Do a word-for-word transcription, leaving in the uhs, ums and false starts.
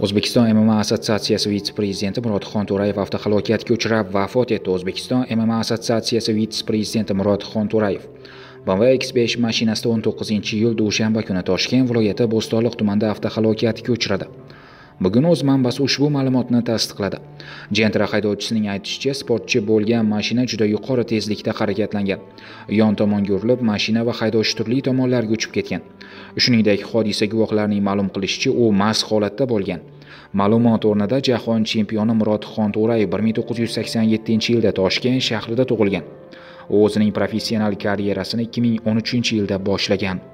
O'zbekiston M M A assotsiatsiyasi vitse-prezidenti Murodxon To'rayev avtohalokatga uchrab vafot etdi. O'zbekiston M M A assotsiatsiyasi vitse-prezidenti Murodxon To'rayev B M W X besh mashinasida o'n to'qqizinchi iyul dushanba kuni Toshkent viloyati Bo'stonliq tumanida avtohalokatga uchradi. Bugun o'z manbasi ushbu ma'lumotni tasdiqladi. Gentra haydovchisining aytishicha, sportchi bo'lgan mashina juda yuqori tezlikda harakatlangan. Yon tomonga urilib, mashina va haydovchi turli tomonlarga uchib ketgan. Shuningdek, hodisa guvohlarining ma'lum qilishicha, u mast holatda bo'lgan. Ma'lumot o'rnida jahon chempioni Murodxon To'rayev bir ming to'qqiz yuz sakson yettinchi yilda Toshkent shahrida tug'ilgan. U o'zining professional karyerasini ikki ming o'n uchinchi yilda boshlagan.